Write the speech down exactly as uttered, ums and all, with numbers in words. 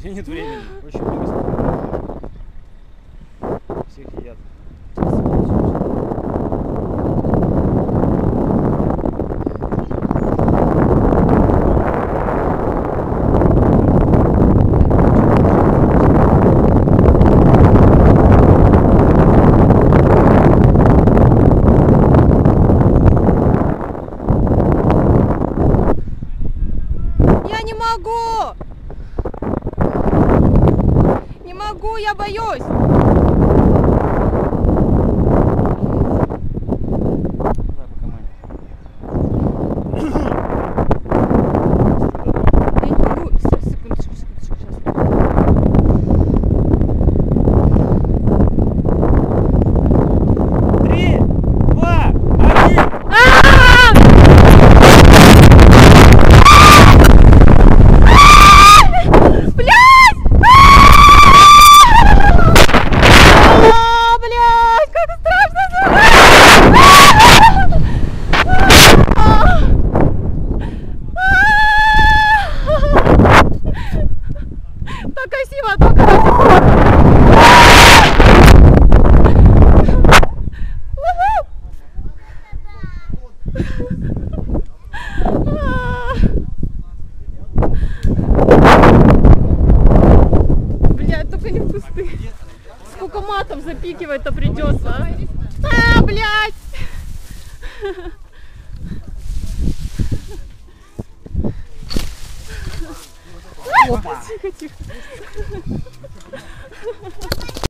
меня нет времени. Очень много. Всех едят. Я не могу! Не могу, я боюсь! Давай по команде. Я не могу. Секундочку, секундочку, сейчас. Три, два, один. Так красиво, так красиво. Блядь, только не в кусты. Сколько матов запикивать-то придется, а? А, блядь! Тихо, тихо.